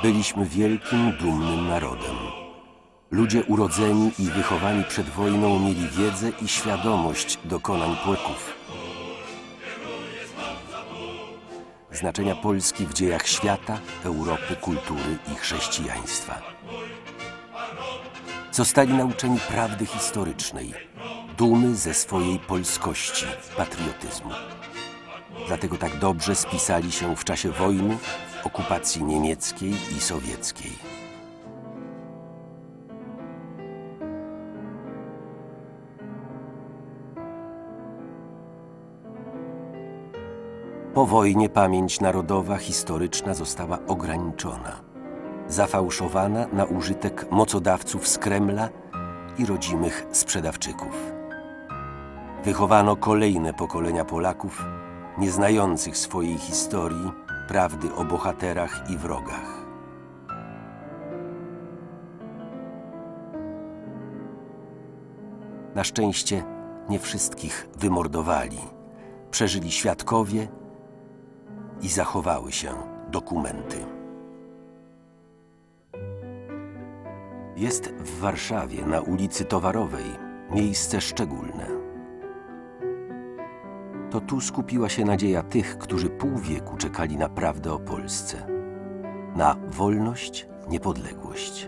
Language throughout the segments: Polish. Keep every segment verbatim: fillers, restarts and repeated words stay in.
Byliśmy wielkim, dumnym narodem. Ludzie urodzeni i wychowani przed wojną mieli wiedzę i świadomość dokonań Polaków. Znaczenia Polski w dziejach świata, Europy, kultury i chrześcijaństwa. Zostali nauczeni prawdy historycznej, dumy ze swojej polskości, patriotyzmu. Dlatego tak dobrze spisali się w czasie wojny, okupacji niemieckiej i sowieckiej. Po wojnie pamięć narodowa, historyczna została ograniczona, zafałszowana na użytek mocodawców z Kremla i rodzimych sprzedawczyków. Wychowano kolejne pokolenia Polaków, nie znających swojej historii, prawdy o bohaterach i wrogach. Na szczęście nie wszystkich wymordowali. Przeżyli świadkowie i zachowały się dokumenty. Jest w Warszawie, na ulicy Towarowej, miejsce szczególne. To tu skupiła się nadzieja tych, którzy pół wieku czekali na prawdę o Polsce, na wolność, niepodległość.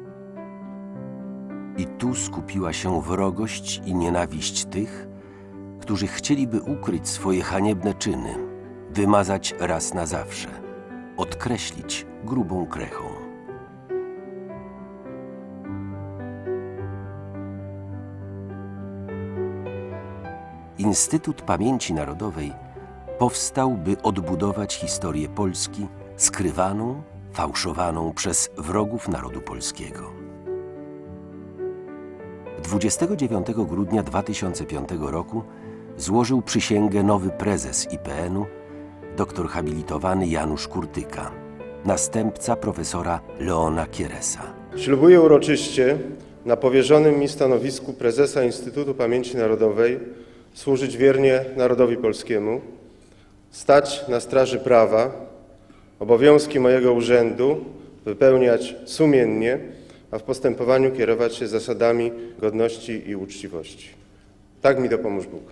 I tu skupiła się wrogość i nienawiść tych, którzy chcieliby ukryć swoje haniebne czyny, wymazać raz na zawsze, odkreślić grubą krechą. Instytut Pamięci Narodowej powstał, by odbudować historię Polski skrywaną, fałszowaną przez wrogów narodu polskiego. dwudziestego dziewiątego grudnia dwa tysiące piątego roku złożył przysięgę nowy prezes I P N-u, doktor habilitowany Janusz Kurtyka, następca profesora Leona Kieresa. Ślubuję uroczyście na powierzonym mi stanowisku prezesa Instytutu Pamięci Narodowej służyć wiernie narodowi polskiemu, stać na straży prawa, obowiązki mojego urzędu wypełniać sumiennie, a w postępowaniu kierować się zasadami godności i uczciwości. Tak mi dopomóż Bóg.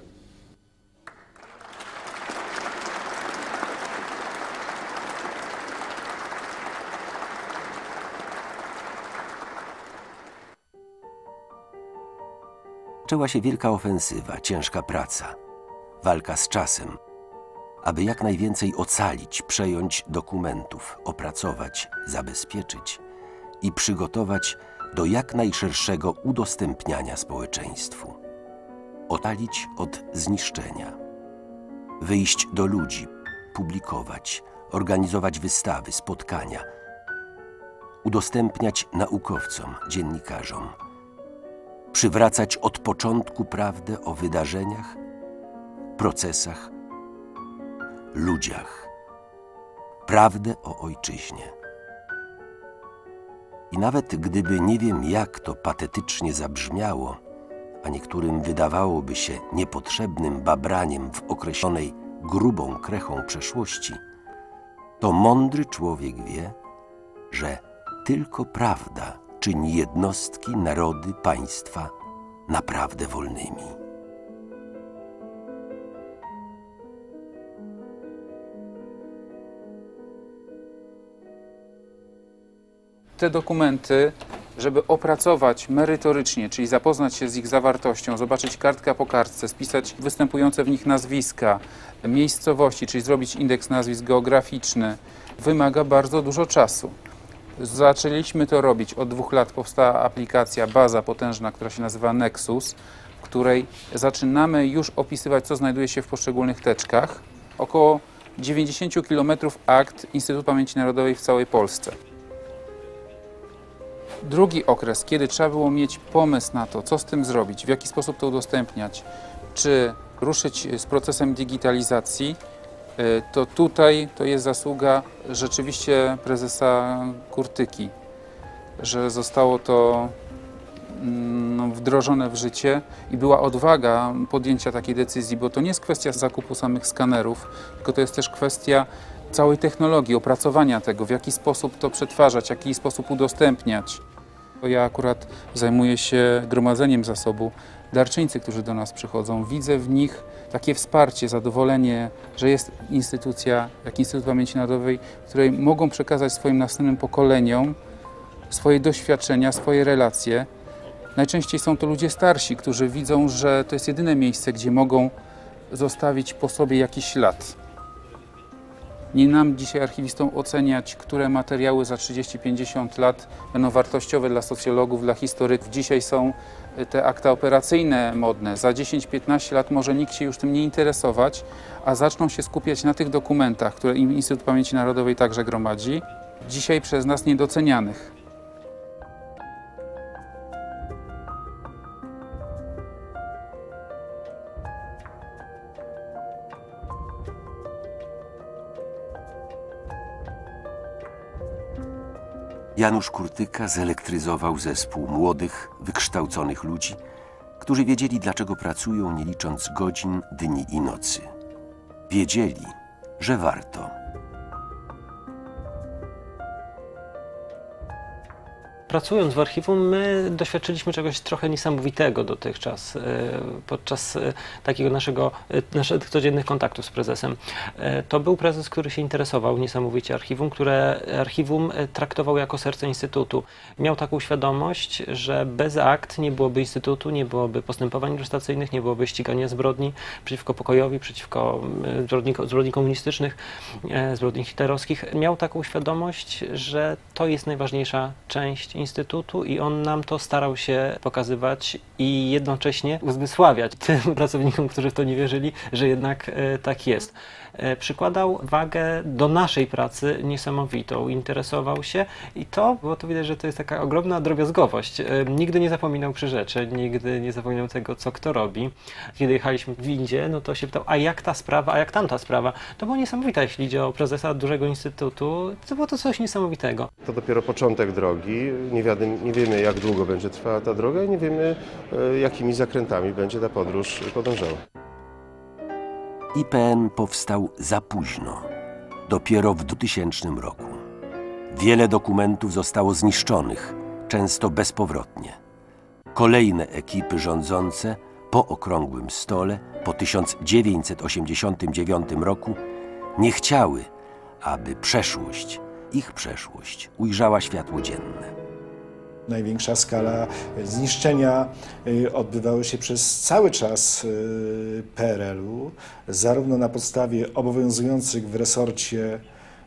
Zaczęła się wielka ofensywa, ciężka praca, walka z czasem, aby jak najwięcej ocalić, przejąć dokumentów, opracować, zabezpieczyć i przygotować do jak najszerszego udostępniania społeczeństwu. Ocalić od zniszczenia. Wyjść do ludzi, publikować, organizować wystawy, spotkania, udostępniać naukowcom, dziennikarzom, przywracać od początku prawdę o wydarzeniach, procesach, ludziach, prawdę o ojczyźnie. I nawet gdyby nie wiem, jak to patetycznie zabrzmiało, a niektórym wydawałoby się niepotrzebnym babraniem w określonej grubą krechą przeszłości, to mądry człowiek wie, że tylko prawda czyni jednostki, narody, państwa naprawdę wolnymi. Te dokumenty, żeby opracować merytorycznie, czyli zapoznać się z ich zawartością, zobaczyć kartka po kartce, spisać występujące w nich nazwiska, miejscowości, czyli zrobić indeks nazwisk geograficzny, wymaga bardzo dużo czasu. Zaczęliśmy to robić. Od dwóch lat powstała aplikacja, baza potężna, która się nazywa Nexus, w której zaczynamy już opisywać, co znajduje się w poszczególnych teczkach. Około dziewięćdziesiąt kilometrów akt Instytutu Pamięci Narodowej w całej Polsce. Drugi okres, kiedy trzeba było mieć pomysł na to, co z tym zrobić, w jaki sposób to udostępniać, czy ruszyć z procesem digitalizacji, to tutaj to jest zasługa rzeczywiście prezesa Kurtyki, że zostało to no, wdrożone w życie i była odwaga podjęcia takiej decyzji, bo to nie jest kwestia zakupu samych skanerów, tylko to jest też kwestia całej technologii, opracowania tego, w jaki sposób to przetwarzać, w jaki sposób udostępniać. Ja akurat zajmuję się gromadzeniem zasobu. Darczyńcy, którzy do nas przychodzą, widzę w nich takie wsparcie, zadowolenie, że jest instytucja, jak Instytut Pamięci Narodowej, w której mogą przekazać swoim następnym pokoleniom swoje doświadczenia, swoje relacje. Najczęściej są to ludzie starsi, którzy widzą, że to jest jedyne miejsce, gdzie mogą zostawić po sobie jakiś ślad. Nie nam dzisiaj archiwistom oceniać, które materiały za trzydzieści pięćdziesiąt lat będą wartościowe dla socjologów, dla historyków. Dzisiaj są te akta operacyjne modne. Za dziesięć piętnaście lat może nikt się już tym nie interesować, a zaczną się skupiać na tych dokumentach, które Instytut Pamięci Narodowej także gromadzi, dzisiaj przez nas niedocenianych. Janusz Kurtyka zelektryzował zespół młodych, wykształconych ludzi, którzy wiedzieli, dlaczego pracują, nie licząc godzin, dni i nocy. Wiedzieli, że warto. Pracując w archiwum, my doświadczyliśmy czegoś trochę niesamowitego dotychczas podczas takiego naszego, naszych codziennych kontaktów z prezesem. To był prezes, który się interesował niesamowicie archiwum, które archiwum traktował jako serce Instytutu. Miał taką świadomość, że bez akt nie byłoby Instytutu, nie byłoby postępowań ilustracyjnych, nie byłoby ścigania zbrodni przeciwko pokojowi, przeciwko zbrodni, zbrodni komunistycznych, zbrodni hitlerowskich. Miał taką świadomość, że to jest najważniejsza część Instytutu i on nam to starał się pokazywać i jednocześnie uzmysławiać tym pracownikom, którzy w to nie wierzyli, że jednak e, tak jest. E, przykładał wagę do naszej pracy niesamowitą, interesował się i to, było to widać, że to jest taka ogromna drobiazgowość. E, nigdy nie zapominał przyrzeczeń, nigdy nie zapominał tego, co kto robi. Kiedy jechaliśmy w windzie, no to się pytał, a jak ta sprawa, a jak tamta sprawa? To było niesamowite, jeśli idzie o prezesa dużego instytutu, to było to coś niesamowitego. To dopiero początek drogi. Nie wiemy, nie wiemy, jak długo będzie trwała ta droga i nie wiemy, jakimi zakrętami będzie ta podróż podążała. I P N powstał za późno, dopiero w dwutysięcznym roku. Wiele dokumentów zostało zniszczonych, często bezpowrotnie. Kolejne ekipy rządzące po okrągłym stole po tysiąc dziewięćset osiemdziesiątym dziewiątym roku nie chciały, aby przeszłość, ich przeszłość, ujrzała światło dzienne. Największa skala zniszczenia odbywały się przez cały czas P R L-u, zarówno na podstawie obowiązujących w resorcie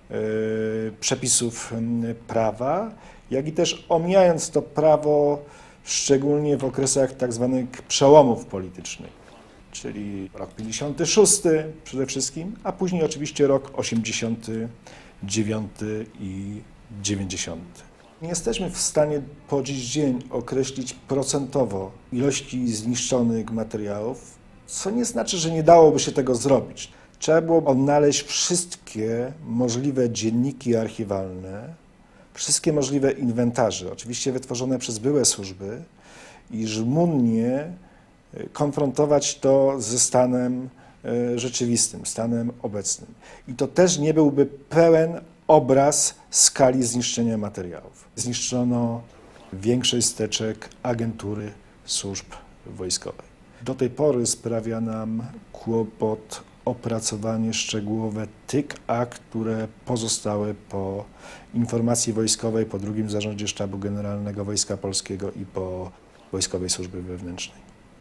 przepisów prawa, jak i też omijając to prawo, szczególnie w okresach tak zwanych przełomów politycznych, czyli rok pięćdziesiąty szósty przede wszystkim, a później oczywiście rok osiemdziesiąty dziewiąty i dziewięćdziesiąty. Nie jesteśmy w stanie po dziś dzień określić procentowo ilości zniszczonych materiałów, co nie znaczy, że nie dałoby się tego zrobić. Trzeba było odnaleźć wszystkie możliwe dzienniki archiwalne, wszystkie możliwe inwentarze, oczywiście wytworzone przez byłe służby i żmudnie konfrontować to ze stanem rzeczywistym, stanem obecnym. I to też nie byłby pełen obraz skali zniszczenia materiałów. Zniszczono większość steczek agentury służb wojskowej. Do tej pory sprawia nam kłopot opracowanie szczegółowe tych akt, które pozostały po informacji wojskowej, po drugim zarządzie Sztabu Generalnego Wojska Polskiego i po Wojskowej Służbie Wewnętrznej.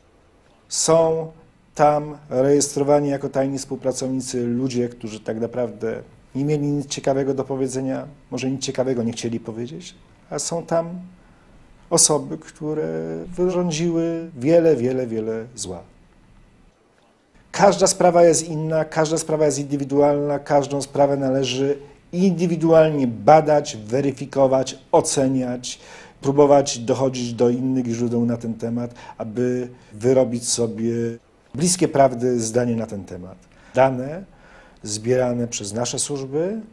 Są tam rejestrowani jako tajni współpracownicy ludzie, którzy tak naprawdę nie mieli nic ciekawego do powiedzenia, może nic ciekawego nie chcieli powiedzieć, a są tam osoby, które wyrządziły wiele, wiele, wiele zła. Każda sprawa jest inna, każda sprawa jest indywidualna, każdą sprawę należy indywidualnie badać, weryfikować, oceniać, próbować dochodzić do innych źródeł na ten temat, aby wyrobić sobie bliskie prawdy zdanie na ten temat. Dane zbierane przez nasze służby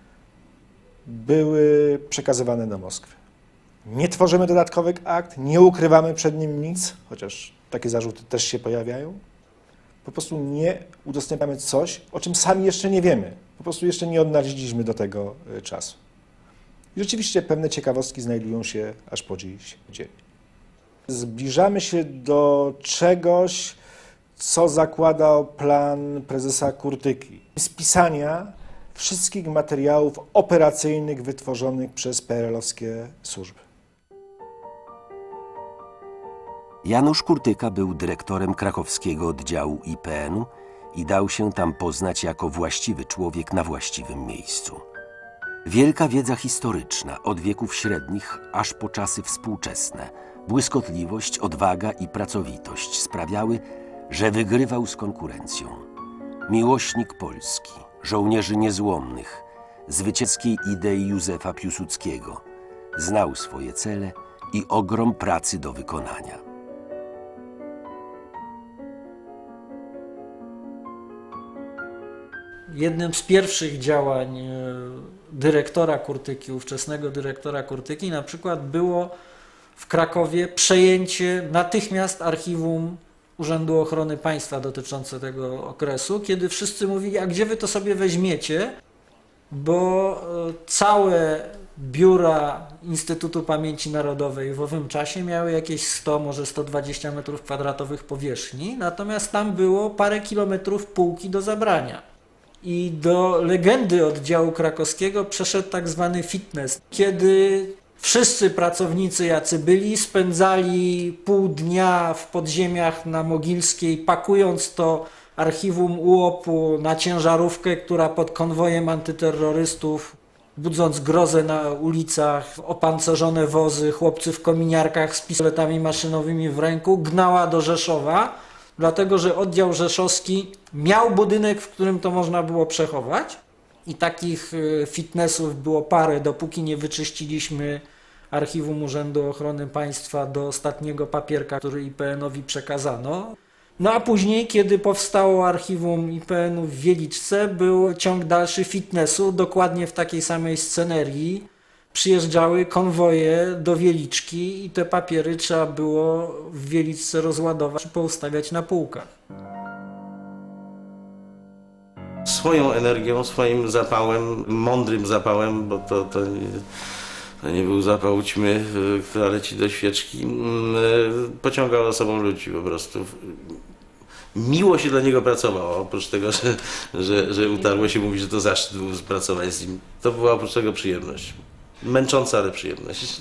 były przekazywane do Moskwy. Nie tworzymy dodatkowych akt, nie ukrywamy przed nim nic, chociaż takie zarzuty też się pojawiają. Po prostu nie udostępniamy coś, o czym sami jeszcze nie wiemy. Po prostu jeszcze nie odnaleźliśmy do tego czasu. I rzeczywiście pewne ciekawostki znajdują się aż po dziś dzień. Zbliżamy się do czegoś, co zakładał plan prezesa Kurtyki. Spisania wszystkich materiałów operacyjnych wytworzonych przez P R L-owskie służby. Janusz Kurtyka był dyrektorem krakowskiego oddziału I P N u i dał się tam poznać jako właściwy człowiek na właściwym miejscu. Wielka wiedza historyczna od wieków średnich aż po czasy współczesne, błyskotliwość, odwaga i pracowitość sprawiały, że wygrywał z konkurencją. Miłośnik Polski, żołnierzy niezłomnych, zwycięskiej idei Józefa Piłsudskiego, znał swoje cele i ogrom pracy do wykonania. Jednym z pierwszych działań dyrektora Kurtyki, ówczesnego dyrektora Kurtyki, na przykład było w Krakowie przejęcie natychmiast archiwum Urzędu Ochrony Państwa dotyczące tego okresu, kiedy wszyscy mówili, a gdzie wy to sobie weźmiecie, bo całe biura Instytutu Pamięci Narodowej w owym czasie miały jakieś sto, może sto dwadzieścia metrów kwadratowych powierzchni, natomiast tam było parę kilometrów półki do zabrania. I do legendy oddziału krakowskiego przeszedł tak zwany fitness, kiedy wszyscy pracownicy, jacy byli, spędzali pół dnia w podziemiach na Mogilskiej, pakując to archiwum U O P-u na ciężarówkę, która pod konwojem antyterrorystów, budząc grozę na ulicach, opancerzone wozy, chłopcy w kominiarkach z pistoletami maszynowymi w ręku, gnała do Rzeszowa, dlatego że oddział rzeszowski miał budynek, w którym to można było przechować. I takich fitnessów było parę, dopóki nie wyczyściliśmy archiwum Urzędu Ochrony Państwa do ostatniego papierka, który I P N owi przekazano. No a później, kiedy powstało archiwum I P N u w Wieliczce, był ciąg dalszy fitnessu, dokładnie w takiej samej scenerii. Przyjeżdżały konwoje do Wieliczki i te papiery trzeba było w Wieliczce rozładować i poustawiać na półkach. Swoją energią, swoim zapałem, mądrym zapałem, bo to, to, nie, to nie był zapał ćmy, która leci do świeczki, pociągał za sobą ludzi po prostu. Miło się dla niego pracowało, oprócz tego, że, że, że utarło się mówić, że to zaszczyt był pracować z nim. To była oprócz tego przyjemność. Męcząca, ale przyjemność.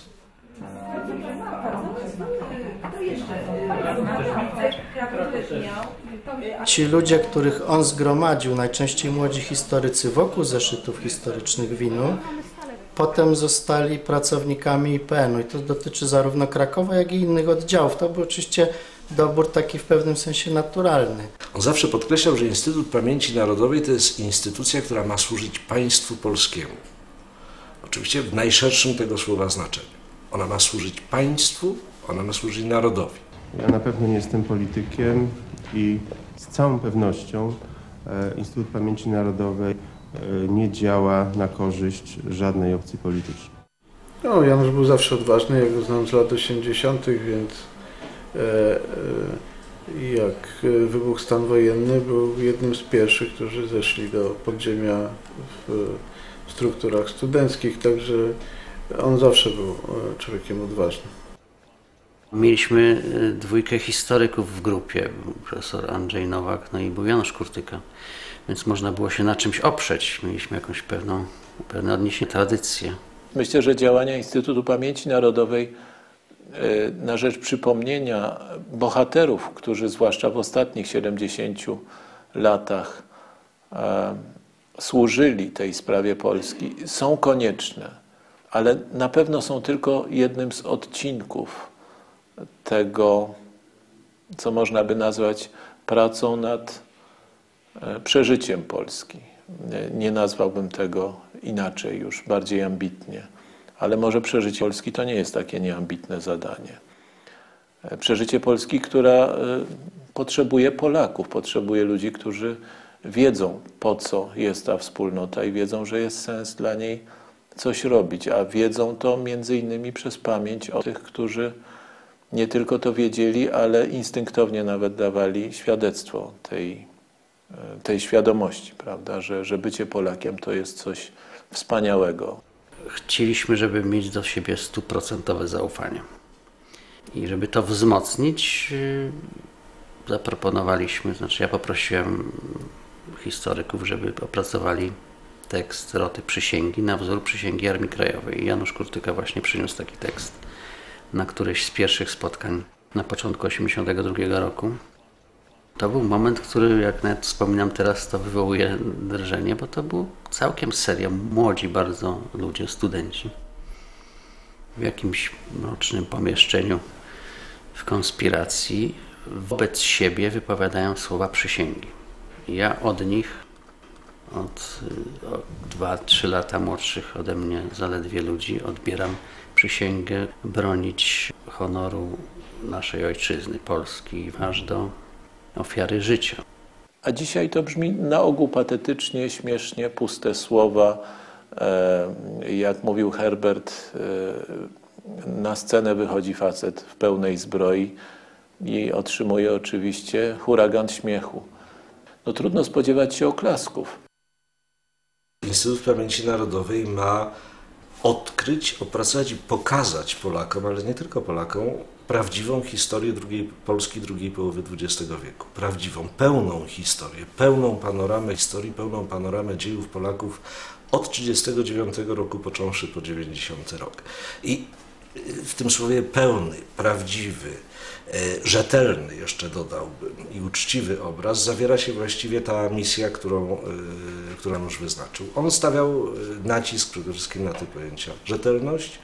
Ci ludzie, których on zgromadził, najczęściej młodzi historycy wokół zeszytów historycznych W I N u, potem zostali pracownikami I P N u i to dotyczy zarówno Krakowa, jak i innych oddziałów. To był oczywiście dobór taki w pewnym sensie naturalny. On zawsze podkreślał, że Instytut Pamięci Narodowej to jest instytucja, która ma służyć państwu polskiemu. Oczywiście w najszerszym tego słowa znaczeniu. Ona ma służyć państwu, ona ma służyć narodowi. Ja na pewno nie jestem politykiem i z całą pewnością e, Instytut Pamięci Narodowej e, nie działa na korzyść żadnej opcji politycznej. No, Janusz był zawsze odważny, ja go znam z lat osiemdziesiątych, więc e, e, jak wybuchł stan wojenny, był jednym z pierwszych, którzy zeszli do podziemia w, w strukturach studenckich, także on zawsze był człowiekiem odważnym. Mieliśmy dwójkę historyków w grupie, był profesor Andrzej Nowak, no i był Janusz Kurtyka, więc można było się na czymś oprzeć. Mieliśmy jakąś pewną, pewne odniesienie, tradycję. Myślę, że działania Instytutu Pamięci Narodowej na rzecz przypomnienia bohaterów, którzy zwłaszcza w ostatnich siedemdziesięciu latach służyli tej sprawie Polski, są konieczne, ale na pewno są tylko jednym z odcinków tego, co można by nazwać pracą nad przeżyciem Polski. Nie nazwałbym tego inaczej, już bardziej ambitnie. Ale może przeżycie Polski to nie jest takie nieambitne zadanie. Przeżycie Polski, która potrzebuje Polaków, potrzebuje ludzi, którzy wiedzą, po co jest ta wspólnota i wiedzą, że jest sens dla niej coś robić, a wiedzą to między innymi przez pamięć o tych, którzy nie tylko to wiedzieli, ale instynktownie nawet dawali świadectwo tej tej świadomości, prawda, że, że bycie Polakiem to jest coś wspaniałego. Chcieliśmy, żeby mieć do siebie stuprocentowe zaufanie. I żeby to wzmocnić, zaproponowaliśmy, znaczy ja poprosiłem historyków, żeby opracowali tekst Roty Przysięgi na wzór Przysięgi Armii Krajowej. I Janusz Kurtyka właśnie przyniósł taki tekst na któreś z pierwszych spotkań na początku osiemdziesiątego drugiego roku. To był moment, który, jak nawet wspominam teraz, to wywołuje drżenie, bo to był całkiem serio młodzi bardzo ludzie, studenci w jakimś mrocznym pomieszczeniu w konspiracji wobec siebie wypowiadają słowa przysięgi. Ja od nich, od, od dwa, trzy lata młodszych ode mnie zaledwie ludzi, odbieram przysięgę bronić honoru naszej ojczyzny, Polski, aż do ofiary życia. A dzisiaj to brzmi na ogół patetycznie, śmiesznie, puste słowa. Jak mówił Herbert, na scenę wychodzi facet w pełnej zbroi i otrzymuje oczywiście huragan śmiechu. No trudno spodziewać się oklasków. Instytut Pamięci Narodowej ma odkryć, opracować i pokazać Polakom, ale nie tylko Polakom, prawdziwą historię drugiej, Polski drugiej połowy dwudziestego wieku. Prawdziwą, pełną historię, pełną panoramę historii, pełną panoramę dziejów Polaków od trzydziestego dziewiątego roku począwszy po dziewięćdziesiąty rok. I w tym słowie pełny, prawdziwy, rzetelny jeszcze dodałbym i uczciwy obraz zawiera się właściwie ta misja, którą, którą już wyznaczył. On stawiał nacisk przede wszystkim na te pojęcia: rzetelność,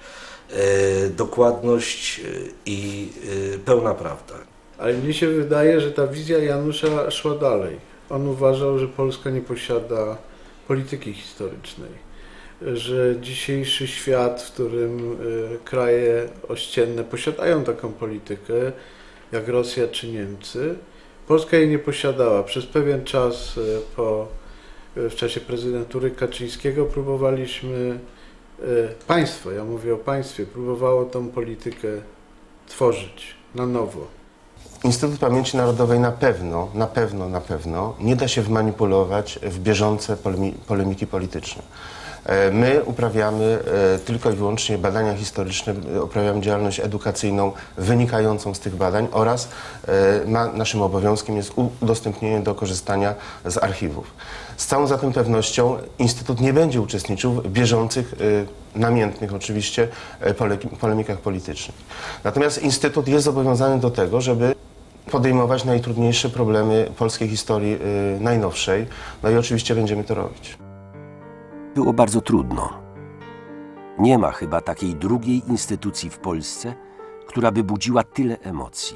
dokładność i pełna prawda. Ale mnie się wydaje, że ta wizja Janusza szła dalej. On uważał, że Polska nie posiada polityki historycznej, że dzisiejszy świat, w którym kraje ościenne posiadają taką politykę, jak Rosja czy Niemcy, Polska jej nie posiadała. Przez pewien czas po, w czasie prezydentury Kaczyńskiego próbowaliśmy, państwo, ja mówię o państwie, próbowało tą politykę tworzyć na nowo. Instytut Pamięci Narodowej na pewno, na pewno, na pewno nie da się wmanipulować w bieżące polemiki polityczne. My uprawiamy tylko i wyłącznie badania historyczne, uprawiamy działalność edukacyjną wynikającą z tych badań oraz ma, naszym obowiązkiem jest udostępnienie do korzystania z archiwów. Z całą zatem pewnością Instytut nie będzie uczestniczył w bieżących, namiętnych oczywiście, polemikach politycznych. Natomiast Instytut jest zobowiązany do tego, żeby podejmować najtrudniejsze problemy polskiej historii najnowszej, no i oczywiście będziemy to robić. Było bardzo trudno. Nie ma chyba takiej drugiej instytucji w Polsce, która by budziła tyle emocji.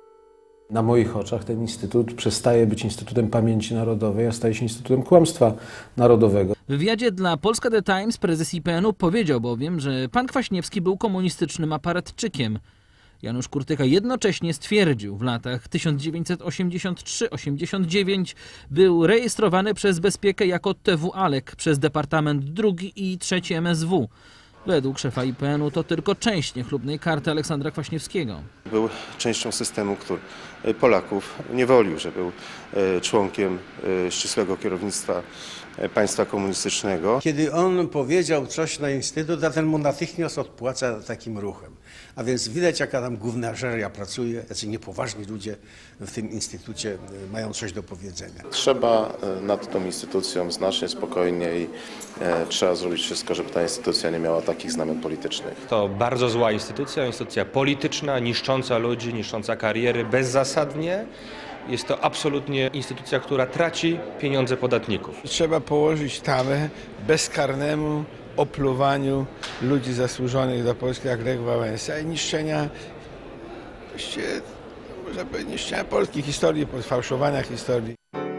Na moich oczach ten instytut przestaje być Instytutem Pamięci Narodowej, a staje się Instytutem Kłamstwa Narodowego. W wywiadzie dla Polska The Times prezes I P N u powiedział bowiem, że pan Kwaśniewski był komunistycznym aparatczykiem. Janusz Kurtyka jednocześnie stwierdził, w latach tysiąc dziewięćset osiemdziesiąt trzy osiemdziesiąt dziewięć był rejestrowany przez Bezpiekę jako T W Alek przez Departament drugi i trzeci M S W. Według szefa I P N u to tylko część niechlubnej karty Aleksandra Kwaśniewskiego. Był częścią systemu, który Polaków niewolił, że był członkiem ścisłego kierownictwa państwa komunistycznego. Kiedy on powiedział coś na Instytut, a ten mu natychmiast odpłaca takim ruchem. A więc widać, jaka tam gówniarzeria pracuje, jacy niepoważni ludzie w tym instytucie mają coś do powiedzenia. Trzeba nad tą instytucją znacznie spokojniej, trzeba zrobić wszystko, żeby ta instytucja nie miała takich znamion politycznych. To bardzo zła instytucja, instytucja polityczna, niszcząca ludzi, niszcząca kariery bezzasadnie. Jest to absolutnie instytucja, która traci pieniądze podatników. Trzeba położyć tamę bezkarnemu opluwaniu ludzi zasłużonych dla Polski, jak Lech Wałęsa, i niszczenia, właściwie, można powiedzieć, niszczenia polskiej historii, fałszowania historii.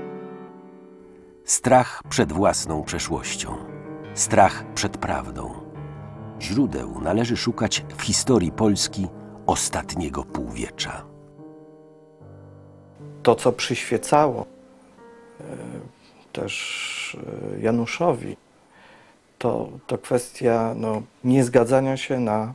Strach przed własną przeszłością. Strach przed prawdą. Źródeł należy szukać w historii Polski ostatniego półwiecza. To, co przyświecało też Januszowi, to, to kwestia no, niezgadzania się na,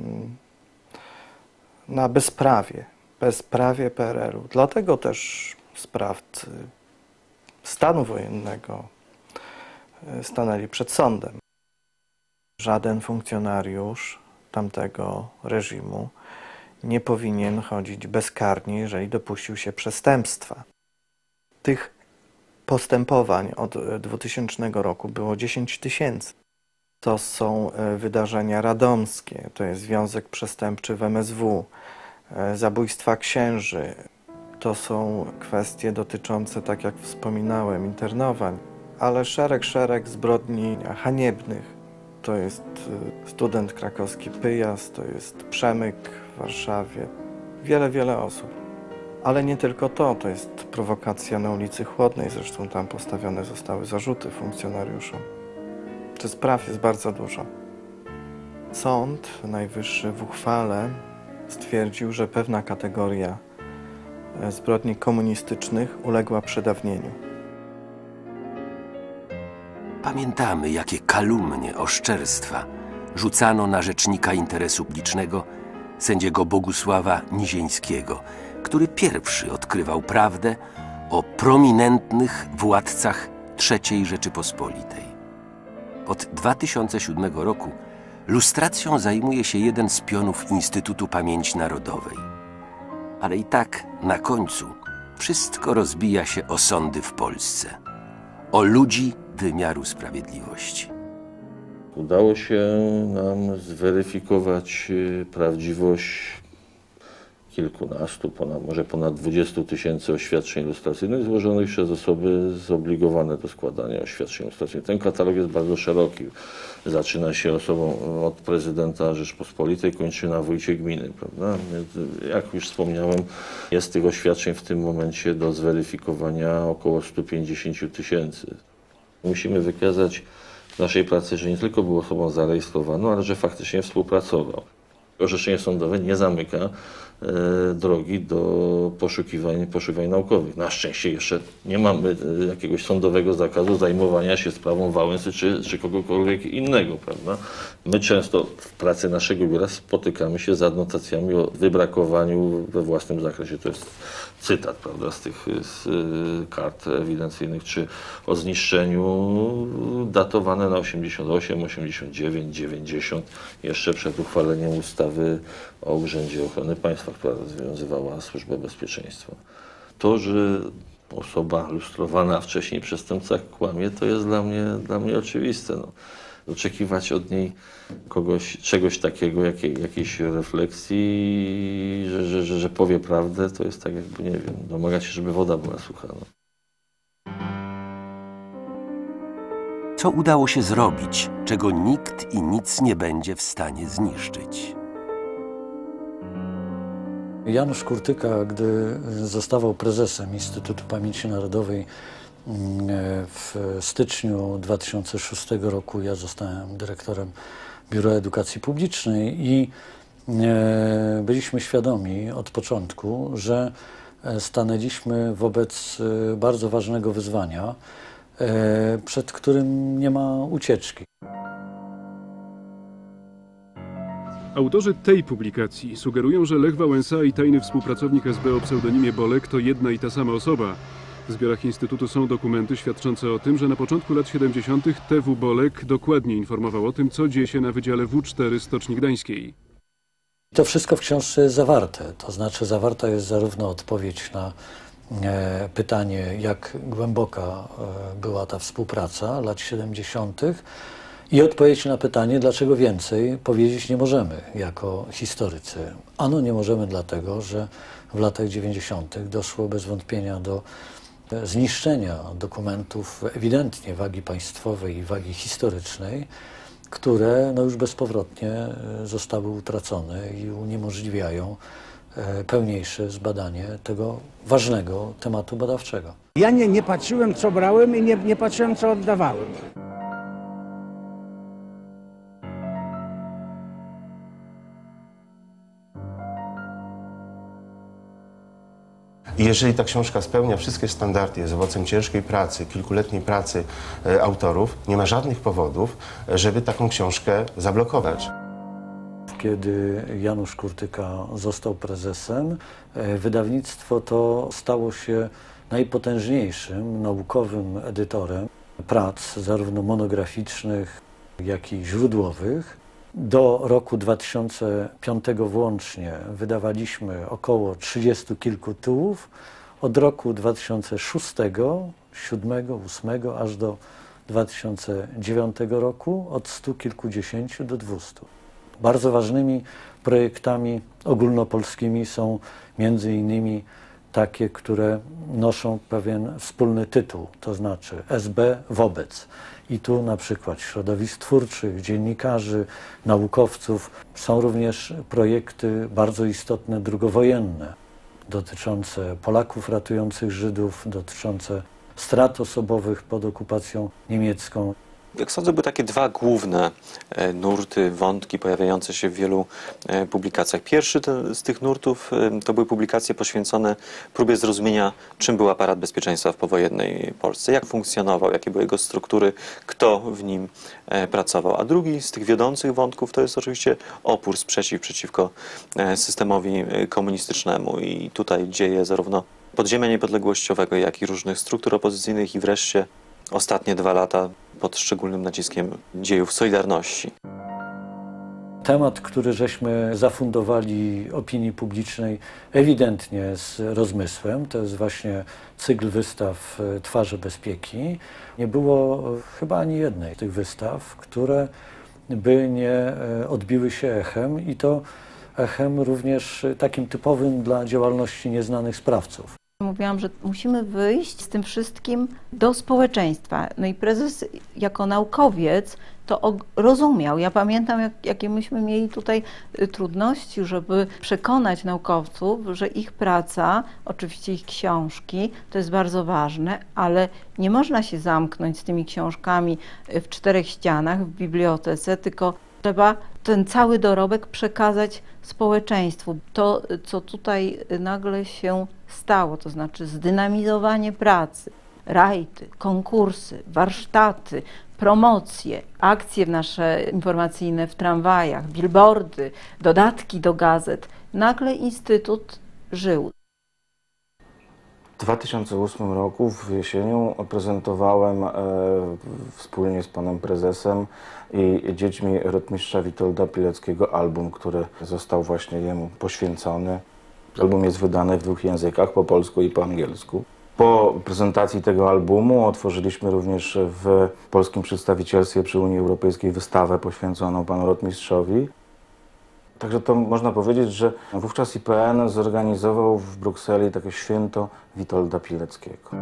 na bezprawie, bezprawie P R L u. Dlatego też sprawcy stanu wojennego stanęli przed sądem. Żaden funkcjonariusz tamtego reżimu nie powinien chodzić bezkarnie, jeżeli dopuścił się przestępstwa. Tych postępowań od dwutysięcznego roku było dziesięć tysięcy. To są wydarzenia radomskie, to jest Związek Przestępczy w M S W, zabójstwa księży. To są kwestie dotyczące, tak jak wspominałem, internowań, ale szereg, szereg zbrodni haniebnych. To jest student krakowski Pyjas, to jest Przemyk w Warszawie. Wiele, wiele osób. Ale nie tylko to, to jest prowokacja na ulicy Chłodnej, zresztą tam postawione zostały zarzuty funkcjonariuszom. Tych spraw jest bardzo dużo. Sąd Najwyższy w uchwale stwierdził, że pewna kategoria zbrodni komunistycznych uległa przedawnieniu. Pamiętamy, jakie kalumnie, oszczerstwa rzucano na rzecznika interesu publicznego, sędziego Bogusława Nizieńskiego, który pierwszy odkrywał prawdę o prominentnych władcach trzeciej Rzeczypospolitej. Od dwa tysiące siódmego roku lustracją zajmuje się jeden z pionów Instytutu Pamięci Narodowej. Ale i tak na końcu wszystko rozbija się o sądy w Polsce, o ludzi wymiaru sprawiedliwości. Udało się nam zweryfikować prawdziwość kilkunastu, ponad, może ponad dwudziestu tysięcy oświadczeń ilustracyjnych złożonych przez osoby zobligowane do składania oświadczeń ilustracyjnych. Ten katalog jest bardzo szeroki. Zaczyna się osobą od prezydenta Rzeczpospolitej, kończy na wójcie gminy, prawda? Jak już wspomniałem, jest tych oświadczeń w tym momencie do zweryfikowania około stu pięćdziesięciu tysięcy. Musimy wykazać w naszej pracy, że nie tylko był osobą zarejestrowaną, ale że faktycznie współpracował. Orzeczenie sądowe nie zamyka e, drogi do poszukiwań, poszukiwań naukowych. Na szczęście jeszcze nie mamy e, jakiegoś sądowego zakazu zajmowania się sprawą Wałęsy czy, czy kogokolwiek innego, prawda? My często w pracy naszego biura spotykamy się z adnotacjami o wybrakowaniu we własnym zakresie. To jest cytat, prawda, z tych z, y, kart ewidencyjnych, czy o zniszczeniu datowane na osiemdziesiąt osiem, osiemdziesiąt dziewięć, dziewięćdziesiąt, jeszcze przed uchwaleniem ustawy o Urzędzie Ochrony Państwa, która rozwiązywała Służbę Bezpieczeństwa. To, że osoba lustrowana, a wcześniej przestępca kłamie, to jest dla mnie, dla mnie oczywiste. No. Oczekiwać od niej kogoś, czegoś takiego, jakiej, jakiejś refleksji, że, że, że, że powie prawdę, to jest tak jakby, nie wiem, domagać się, żeby woda była sucha. No. Co udało się zrobić, czego nikt i nic nie będzie w stanie zniszczyć? Janusz Kurtyka, gdy zostawał prezesem Instytutu Pamięci Narodowej w styczniu dwa tysiące szóstego roku, ja zostałem dyrektorem Biura Edukacji Publicznej i byliśmy świadomi od początku, że stanęliśmy wobec bardzo ważnego wyzwania, przed którym nie ma ucieczki. Autorzy tej publikacji sugerują, że Lech Wałęsa i tajny współpracownik S B o pseudonimie Bolek to jedna i ta sama osoba. W zbiorach Instytutu są dokumenty świadczące o tym, że na początku lat siedemdziesiątych T W Bolek dokładnie informował o tym, co dzieje się na Wydziale W cztery Stoczni Gdańskiej. To wszystko w książce jest zawarte, to znaczy zawarta jest zarówno odpowiedź na e, pytanie, jak głęboka e, była ta współpraca lat siedemdziesiątych i odpowiedź na pytanie, dlaczego więcej powiedzieć nie możemy jako historycy. Ano nie możemy dlatego, że w latach dziewięćdziesiątych doszło bez wątpienia do zniszczenia dokumentów ewidentnie wagi państwowej i wagi historycznej, które no już bezpowrotnie zostały utracone i uniemożliwiają pełniejsze zbadanie tego ważnego tematu badawczego. Ja nie, nie patrzyłem, co brałem i nie, nie patrzyłem, co oddawałem. I jeżeli ta książka spełnia wszystkie standardy, jest owocem ciężkiej pracy, kilkuletniej pracy e, autorów, nie ma żadnych powodów, żeby taką książkę zablokować. Kiedy Janusz Kurtyka został prezesem, wydawnictwo to stało się najpotężniejszym naukowym edytorem prac zarówno monograficznych, jak i źródłowych. Do roku dwa tysiące piątego włącznie wydawaliśmy około trzydziestu kilku tytułów. Od roku dwa tysiące szóstego, siódmego, ósmego aż do dwa tysiące dziewiątego roku od stu kilkudziesięciu do dwustu. Bardzo ważnymi projektami ogólnopolskimi są między innymi takie, które noszą pewien wspólny tytuł, to znaczy S B wobec. I tu na przykład środowisk twórczych, dziennikarzy, naukowców. Są również projekty bardzo istotne drugowojenne, dotyczące Polaków ratujących Żydów, dotyczące strat osobowych pod okupacją niemiecką. Jak sądzę, były takie dwa główne nurty, wątki pojawiające się w wielu publikacjach. Pierwszy z tych nurtów to były publikacje poświęcone próbie zrozumienia, czym był aparat bezpieczeństwa w powojennej Polsce, jak funkcjonował, jakie były jego struktury, kto w nim pracował. A drugi z tych wiodących wątków to jest oczywiście opór, sprzeciw przeciwko systemowi komunistycznemu. I tutaj dzieje zarówno podziemia niepodległościowego, jak i różnych struktur opozycyjnych i wreszcie ostatnie dwa lata pod szczególnym naciskiem dziejów Solidarności. Temat, który żeśmy zafundowali opinii publicznej ewidentnie z rozmysłem, to jest właśnie cykl wystaw Twarze bezpieki. Nie było chyba ani jednej z tych wystaw, które by nie odbiły się echem i to echem również takim typowym dla działalności nieznanych sprawców. Mówiłam, że musimy wyjść z tym wszystkim do społeczeństwa. No i prezes jako naukowiec to rozumiał. Ja pamiętam, jak, jakie myśmy mieli tutaj trudności, żeby przekonać naukowców, że ich praca, oczywiście ich książki, to jest bardzo ważne, ale nie można się zamknąć z tymi książkami w czterech ścianach, w bibliotece, tylko trzeba ten cały dorobek przekazać społeczeństwu. To, co tutaj nagle się stało, to znaczy zdynamizowanie pracy, rajty, konkursy, warsztaty, promocje, akcje nasze informacyjne w tramwajach, billboardy, dodatki do gazet. Nagle Instytut żył. W dwa tysiące ósmym roku w jesienią prezentowałem e, wspólnie z panem prezesem i dziećmi rotmistrza Witolda Pileckiego album, który został właśnie jemu poświęcony. Album jest wydany w dwóch językach, po polsku i po angielsku. Po prezentacji tego albumu otworzyliśmy również w polskim przedstawicielstwie przy Unii Europejskiej wystawę poświęconą panu rotmistrzowi. Także to można powiedzieć, że wówczas I P N zorganizował w Brukseli takie święto Witolda Pileckiego.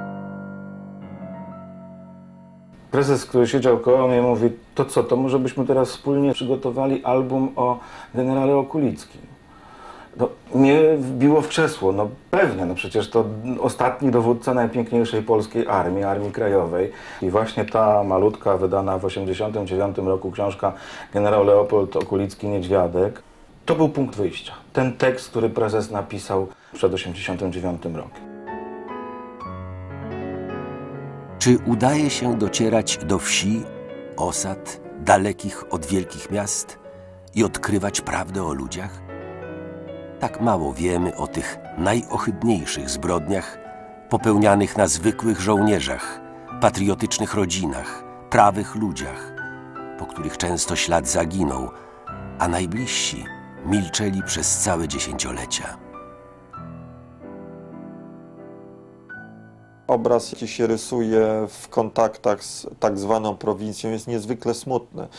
Prezes, który siedział koło mnie, mówi, to co, to może byśmy teraz wspólnie przygotowali album o generale Okulickim. No, mnie wbiło w krzesło, no pewnie, no przecież to ostatni dowódca najpiękniejszej polskiej armii, Armii Krajowej. I właśnie ta malutka, wydana w osiemdziesiątym dziewiątym roku książka Generał Leopold Okulicki-Niedźwiadek, to był punkt wyjścia. Ten tekst, który prezes napisał przed osiemdziesiątym dziewiątym rokiem. Czy udaje się docierać do wsi, osad, dalekich od wielkich miast i odkrywać prawdę o ludziach? Tak mało wiemy o tych najohydniejszych zbrodniach popełnianych na zwykłych żołnierzach, patriotycznych rodzinach, prawych ludziach, po których często ślad zaginął, a najbliżsi milczeli przez całe dziesięciolecia. Obraz, jaki się rysuje w kontaktach z tak zwaną prowincją, jest niezwykle smutny.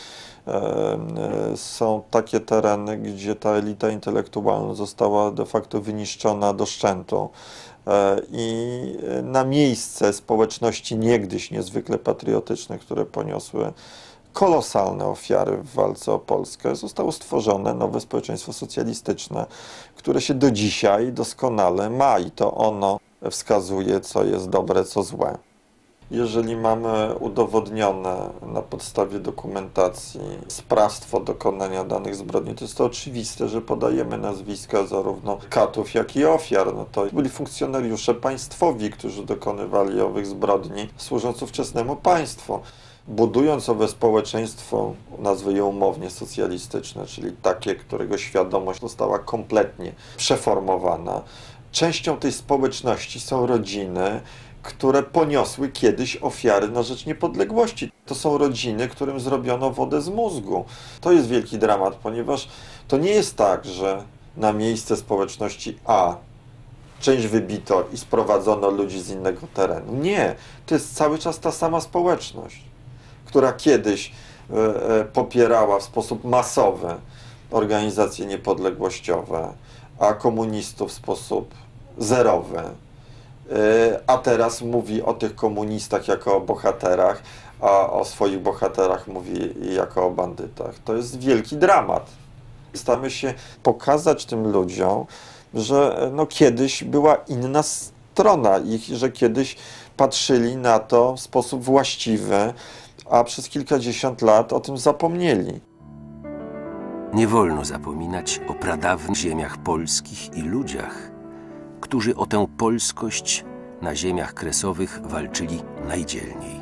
Są takie tereny, gdzie ta elita intelektualna została de facto wyniszczona do szczętu i na miejsce społeczności niegdyś niezwykle patriotyczne, które poniosły kolosalne ofiary w walce o Polskę, zostało stworzone nowe społeczeństwo socjalistyczne, które się do dzisiaj doskonale ma i to ono wskazuje, co jest dobre, co złe. Jeżeli mamy udowodnione na podstawie dokumentacji sprawstwo dokonania danych zbrodni, to jest to oczywiste, że podajemy nazwiska zarówno katów, jak i ofiar. No to byli funkcjonariusze państwowi, którzy dokonywali owych zbrodni, służąc ówczesnemu państwu. Budując owe społeczeństwo, nazwę je umownie socjalistyczne, czyli takie, którego świadomość została kompletnie przeformowana częścią tej społeczności są rodziny, które poniosły kiedyś ofiary na rzecz niepodległości. To są rodziny, którym zrobiono wodę z mózgu. To jest wielki dramat, ponieważ to nie jest tak, że na miejsce społeczności A część wybito i sprowadzono ludzi z innego terenu. Nie, to jest cały czas ta sama społeczność, która kiedyś e, popierała w sposób masowy organizacje niepodległościowe, a komunistów w sposób zerowy. A teraz mówi o tych komunistach jako o bohaterach, a o swoich bohaterach mówi jako o bandytach. To jest wielki dramat. Staramy się pokazać tym ludziom, że no kiedyś była inna strona ich, że kiedyś patrzyli na to w sposób właściwy, a przez kilkadziesiąt lat o tym zapomnieli. Nie wolno zapominać o pradawnych ziemiach polskich i ludziach, którzy o tę polskość na ziemiach kresowych walczyli najdzielniej.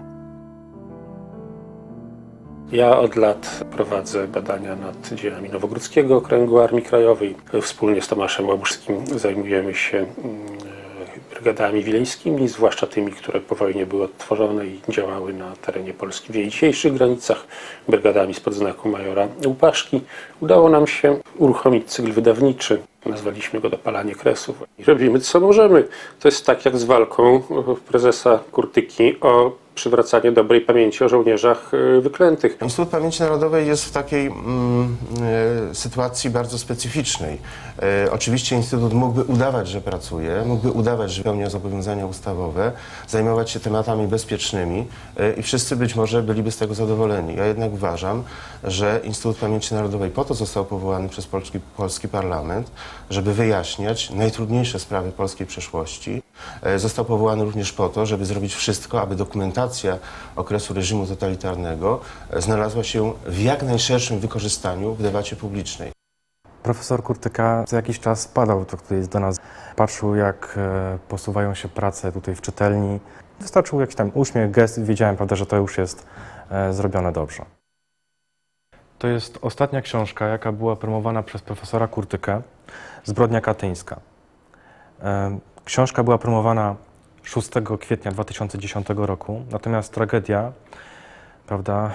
Ja od lat prowadzę badania nad dziejami Nowogródzkiego Okręgu Armii Krajowej. Wspólnie z Tomaszem Łabuszskim zajmujemy się brygadami wileńskimi, zwłaszcza tymi, które po wojnie były odtworzone i działały na terenie Polski w jej dzisiejszych granicach, brygadami spod znaku majora Łupaszki. Udało nam się uruchomić cykl wydawniczy. Nazwaliśmy go Dopalanie Kresów. I robimy co możemy. To jest tak jak z walką prezesa Kurtyki o przywracanie dobrej pamięci o żołnierzach wyklętych. Instytut Pamięci Narodowej jest w takiej mm, e, sytuacji bardzo specyficznej. E, oczywiście Instytut mógłby udawać, że pracuje, mógłby udawać, że pełnia zobowiązania ustawowe, zajmować się tematami bezpiecznymi e, i wszyscy być może byliby z tego zadowoleni. Ja jednak uważam, że Instytut Pamięci Narodowej po to został powołany przez polski, polski parlament, żeby wyjaśniać najtrudniejsze sprawy polskiej przeszłości. E, został powołany również po to, żeby zrobić wszystko, aby dokumentacja okresu reżimu totalitarnego znalazła się w jak najszerszym wykorzystaniu w debacie publicznej. Profesor Kurtyka co jakiś czas spadał tutaj do nas, patrzył jak posuwają się prace tutaj w czytelni. Wystarczył jakiś tam uśmiech, gest i wiedziałem, prawda, że to już jest zrobione dobrze. To jest ostatnia książka, jaka była promowana przez profesora Kurtykę, Zbrodnia katyńska. Książka była promowana szóstego kwietnia dwa tysiące dziesiątego roku, natomiast tragedia, prawda,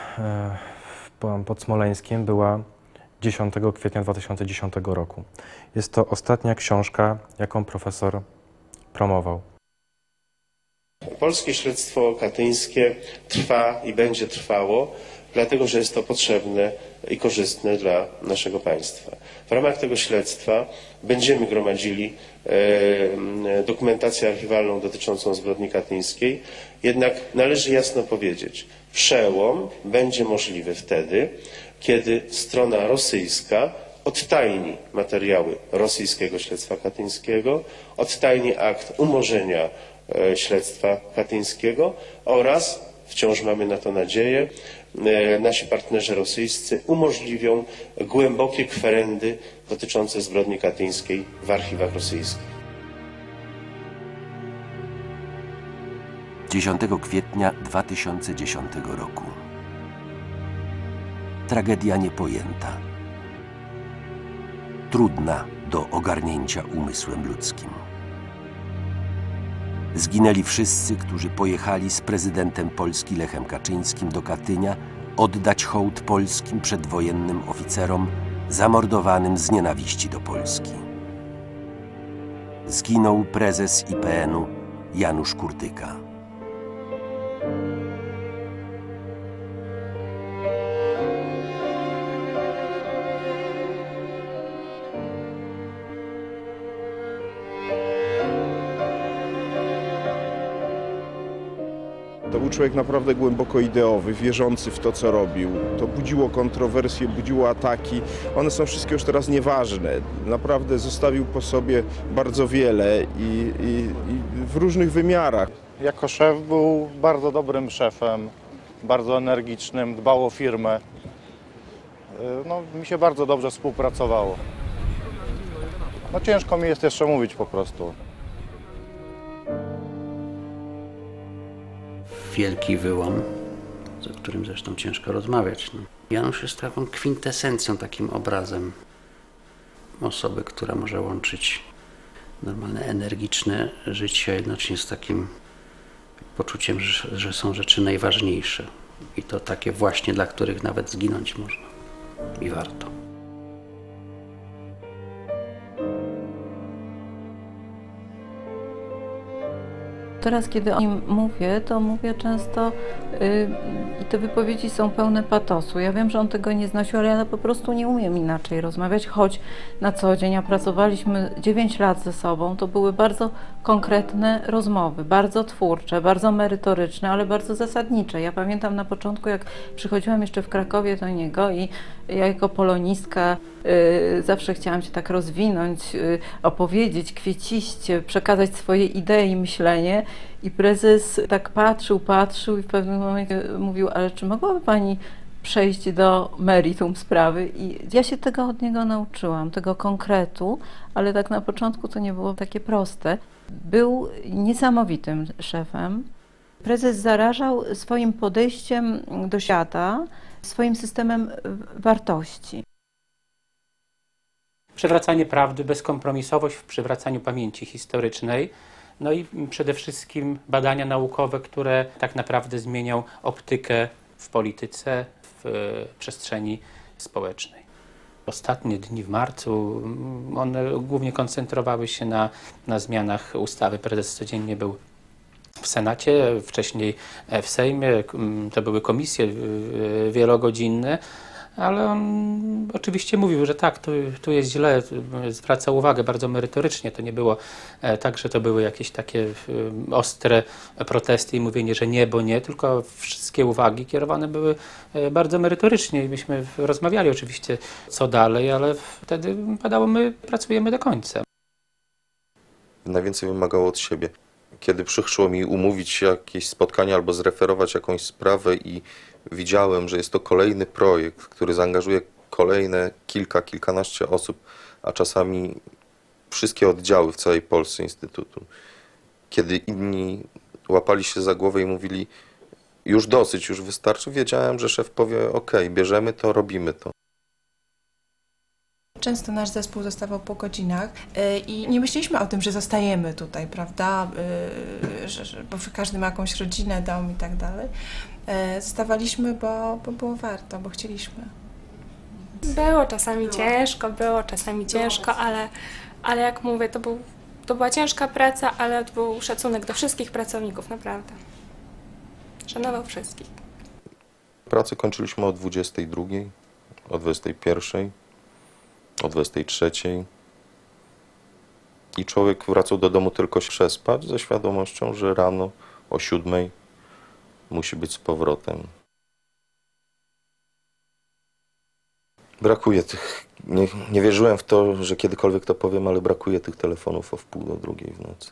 pod Smoleńskiem była dziesiątego kwietnia dwa tysiące dziesiątego roku. Jest to ostatnia książka, jaką profesor promował. Polskie śledztwo katyńskie trwa i będzie trwało, dlatego że jest to potrzebne i korzystne dla naszego państwa. W ramach tego śledztwa będziemy gromadzili e, dokumentację archiwalną dotyczącą zbrodni katyńskiej, jednak należy jasno powiedzieć, przełom będzie możliwy wtedy, kiedy strona rosyjska odtajni materiały rosyjskiego śledztwa katyńskiego, odtajni akt umorzenia e, śledztwa katyńskiego oraz, wciąż mamy na to nadzieję, nasi partnerzy rosyjscy umożliwią głębokie kwerendy dotyczące zbrodni katyńskiej w archiwach rosyjskich. dziesiątego kwietnia dwa tysiące dziesiątego roku. Tragedia niepojęta. Trudna do ogarnięcia umysłem ludzkim. Zginęli wszyscy, którzy pojechali z prezydentem Polski Lechem Kaczyńskim do Katynia oddać hołd polskim przedwojennym oficerom zamordowanym z nienawiści do Polski. Zginął prezes I P N u Janusz Kurtyka. To był człowiek naprawdę głęboko ideowy, wierzący w to, co robił. To budziło kontrowersje, budziło ataki. One są wszystkie już teraz nieważne. Naprawdę zostawił po sobie bardzo wiele i, i, i w różnych wymiarach. Jako szef był bardzo dobrym szefem, bardzo energicznym, dbał o firmę. No, mi się bardzo dobrze współpracowało. No, ciężko mi jest jeszcze mówić po prostu. Wielki wyłom, z którym zresztą ciężko rozmawiać. No. Janusz jest taką kwintesencją, takim obrazem osoby, która może łączyć normalne, energiczne życie, jednocześnie z takim poczuciem, że, że są rzeczy najważniejsze. I to takie właśnie, dla których nawet zginąć można. I warto. Teraz, kiedy o nim mówię, to mówię często i yy, te wypowiedzi są pełne patosu. Ja wiem, że on tego nie znosił, ale ja po prostu nie umiem inaczej rozmawiać, choć na co dzień, a pracowaliśmy dziewięć lat ze sobą, to były bardzo konkretne rozmowy, bardzo twórcze, bardzo merytoryczne, ale bardzo zasadnicze. Ja pamiętam na początku, jak przychodziłam jeszcze w Krakowie do niego i ja jako polonistka yy, zawsze chciałam się tak rozwinąć, yy, opowiedzieć kwieciście, przekazać swoje idee i myślenie. I prezes tak patrzył, patrzył i w pewnym momencie mówił, ale czy mogłaby pani przejść do meritum sprawy? I ja się tego od niego nauczyłam, tego konkretu, ale tak na początku to nie było takie proste. Był niesamowitym szefem. Prezes zarażał swoim podejściem do świata, swoim systemem wartości. Przywracanie prawdy, bezkompromisowość w przywracaniu pamięci historycznej. No i przede wszystkim badania naukowe, które tak naprawdę zmienią optykę w polityce, w przestrzeni społecznej. Ostatnie dni w marcu, one głównie koncentrowały się na, na zmianach ustawy. Prezes codziennie był w Senacie, wcześniej w Sejmie, to były komisje wielogodzinne, ale on oczywiście mówił, że tak, tu, tu jest źle, zwraca uwagę bardzo merytorycznie. To nie było tak, że to były jakieś takie ostre protesty i mówienie, że nie, bo nie, tylko wszystkie uwagi kierowane były bardzo merytorycznie i myśmy rozmawiali oczywiście co dalej, ale wtedy padało, my pracujemy do końca. Najwięcej wymagało od siebie. Kiedy przyszło mi umówić jakieś spotkanie albo zreferować jakąś sprawę i widziałem, że jest to kolejny projekt, który zaangażuje kolejne kilka, kilkanaście osób, a czasami wszystkie oddziały w całej Polsce Instytutu. Kiedy inni łapali się za głowę i mówili, już dosyć, już wystarczy, wiedziałem, że szef powie, ok, bierzemy to, robimy to. Często nasz zespół zostawał po godzinach i nie myśleliśmy o tym, że zostajemy tutaj, prawda, że, że, bo każdy ma jakąś rodzinę, dom i tak dalej. Zostawaliśmy, bo, bo było warto, bo chcieliśmy. Było czasami było. ciężko, było czasami ciężko, ale, ale jak mówię, to, był, to była ciężka praca, ale to był szacunek do wszystkich pracowników, naprawdę. Szanował wszystkich. Pracę kończyliśmy o dwudziestej drugiej, o dwudziestej pierwszej. O dwudziestej trzeciej i człowiek wracał do domu tylko się przespać ze świadomością, że rano o siódmej musi być z powrotem. Brakuje tych, nie, nie wierzyłem w to, że kiedykolwiek to powiem, ale brakuje tych telefonów o wpół do drugiej w nocy.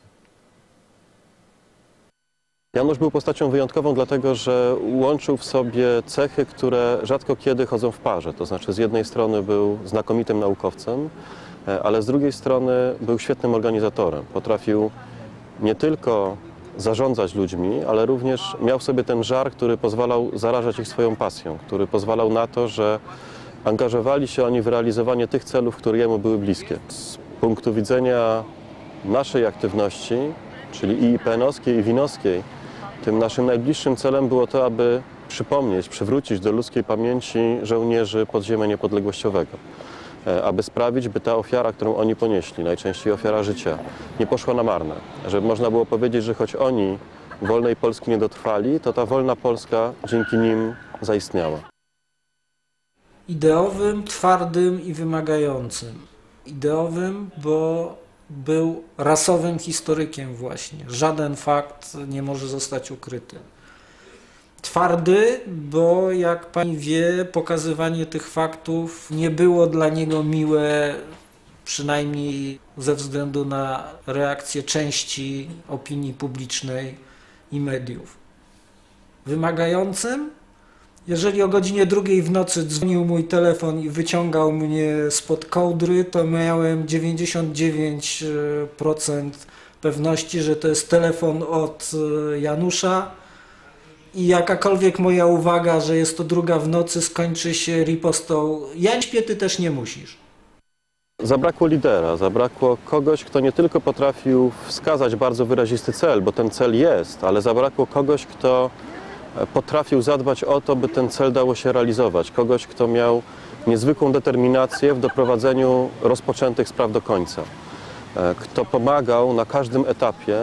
Janusz był postacią wyjątkową, dlatego że łączył w sobie cechy, które rzadko kiedy chodzą w parze. To znaczy z jednej strony był znakomitym naukowcem, ale z drugiej strony był świetnym organizatorem. Potrafił nie tylko zarządzać ludźmi, ale również miał w sobie ten żar, który pozwalał zarażać ich swoją pasją, który pozwalał na to, że angażowali się oni w realizowanie tych celów, które jemu były bliskie. Z punktu widzenia naszej aktywności, czyli i I P N-owskiej, i Winowskiej, tym naszym najbliższym celem było to, aby przypomnieć, przywrócić do ludzkiej pamięci żołnierzy podziemia niepodległościowego. Aby sprawić, by ta ofiara, którą oni ponieśli, najczęściej ofiara życia, nie poszła na marne. Żeby można było powiedzieć, że choć oni wolnej Polski nie dotrwali, to ta wolna Polska dzięki nim zaistniała. Ideowym, twardym i wymagającym. Ideowym, bo był rasowym historykiem właśnie. Żaden fakt nie może zostać ukryty. Twardy, bo jak pani wie, pokazywanie tych faktów nie było dla niego miłe, przynajmniej ze względu na reakcję części opinii publicznej i mediów. Wymagającym, jeżeli o godzinie drugiej w nocy dzwonił mój telefon i wyciągał mnie spod kołdry, to miałem dziewięćdziesiąt dziewięć procent pewności, że to jest telefon od Janusza i jakakolwiek moja uwaga, że jest to druga w nocy, skończy się ripostą: ja nie śpię, ty też nie musisz. Zabrakło lidera, zabrakło kogoś, kto nie tylko potrafił wskazać bardzo wyrazisty cel, bo ten cel jest, ale zabrakło kogoś, kto potrafił zadbać o to, by ten cel dało się realizować. Kogoś, kto miał niezwykłą determinację w doprowadzeniu rozpoczętych spraw do końca. Kto pomagał na każdym etapie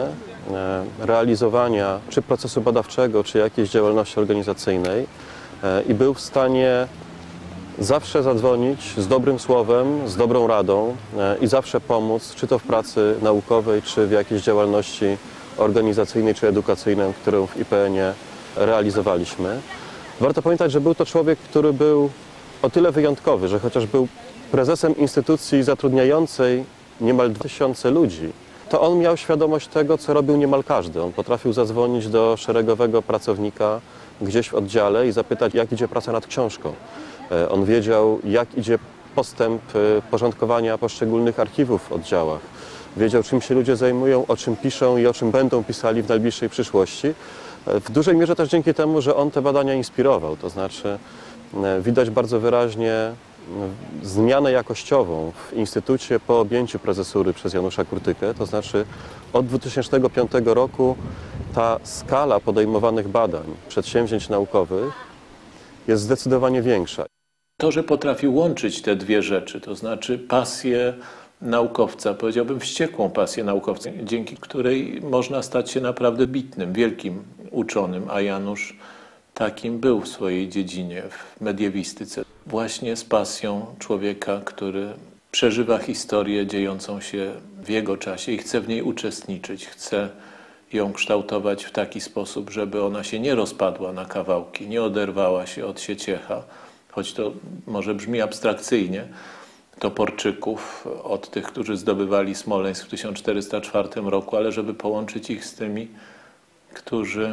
realizowania czy procesu badawczego, czy jakiejś działalności organizacyjnej i był w stanie zawsze zadzwonić z dobrym słowem, z dobrą radą i zawsze pomóc, czy to w pracy naukowej, czy w jakiejś działalności organizacyjnej, czy edukacyjnej, którą w I P N-ie realizowaliśmy. Warto pamiętać, że był to człowiek, który był o tyle wyjątkowy, że chociaż był prezesem instytucji zatrudniającej niemal dwa tysiące ludzi, to on miał świadomość tego, co robił niemal każdy. On potrafił zadzwonić do szeregowego pracownika gdzieś w oddziale i zapytać, jak idzie praca nad książką. On wiedział, jak idzie postęp porządkowania poszczególnych archiwów w oddziałach. Wiedział, czym się ludzie zajmują, o czym piszą i o czym będą pisali w najbliższej przyszłości. W dużej mierze też dzięki temu, że on te badania inspirował. To znaczy widać bardzo wyraźnie zmianę jakościową w Instytucie po objęciu prezesury przez Janusza Kurtykę. To znaczy od dwa tysiące piątego roku ta skala podejmowanych badań, przedsięwzięć naukowych jest zdecydowanie większa. To, że potrafił łączyć te dwie rzeczy, to znaczy pasję naukowca, powiedziałbym wściekłą pasję naukowca, dzięki której można stać się naprawdę bitnym, wielkim uczonym, a Janusz takim był w swojej dziedzinie, w mediewistyce. Właśnie z pasją człowieka, który przeżywa historię dziejącą się w jego czasie i chce w niej uczestniczyć, chce ją kształtować w taki sposób, żeby ona się nie rozpadła na kawałki, nie oderwała się od Sieciecha, choć to może brzmi abstrakcyjnie, Toporczyków, od tych, którzy zdobywali Smoleńsk w tysiąc czterysta czwartym roku, ale żeby połączyć ich z tymi, którzy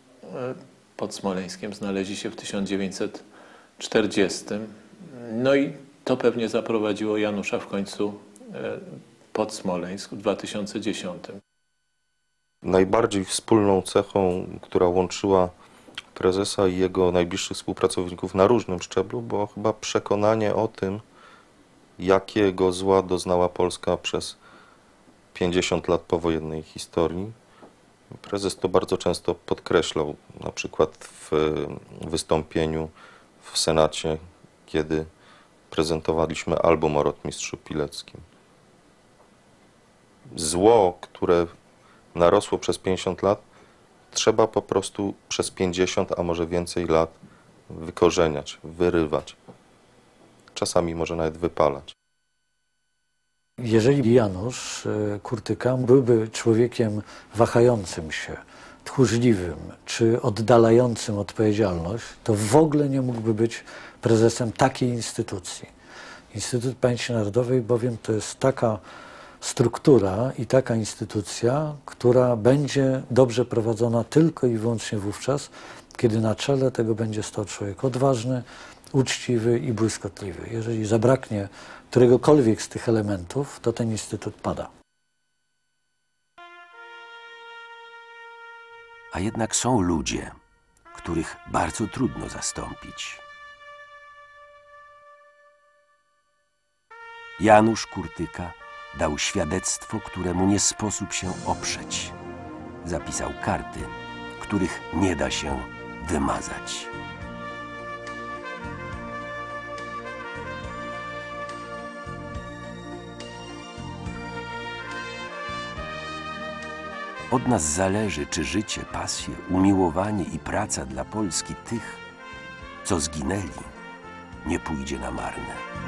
pod Smoleńskiem znaleźli się w tysiąc dziewięćset czterdziestym. No i to pewnie zaprowadziło Janusza w końcu pod Smoleńsk w dwa tysiące dziesiątym. Najbardziej wspólną cechą, która łączyła prezesa i jego najbliższych współpracowników na różnym szczeblu, było chyba przekonanie o tym, jakiego zła doznała Polska przez pięćdziesiąt lat powojennej historii. Prezes to bardzo często podkreślał, na przykład w wystąpieniu w Senacie, kiedy prezentowaliśmy album o rotmistrzu Pileckim. Zło, które narosło przez pięćdziesiąt lat, trzeba po prostu przez pięćdziesiąt, a może więcej lat wykorzeniać, wyrywać. Czasami może nawet wypalać. Jeżeli Janusz Kurtyka byłby człowiekiem wahającym się, tchórzliwym czy oddalającym odpowiedzialność, to w ogóle nie mógłby być prezesem takiej instytucji. Instytut Pamięci Narodowej bowiem to jest taka struktura i taka instytucja, która będzie dobrze prowadzona tylko i wyłącznie wówczas, kiedy na czele tego będzie stał człowiek odważny, uczciwy i błyskotliwy. Jeżeli zabraknie któregokolwiek z tych elementów, to ten instytut pada. A jednak są ludzie, których bardzo trudno zastąpić. Janusz Kurtyka dał świadectwo, któremu nie sposób się oprzeć. Zapisał karty, których nie da się wymazać. Od nas zależy, czy życie, pasje, umiłowanie i praca dla Polski tych, co zginęli, nie pójdzie na marne.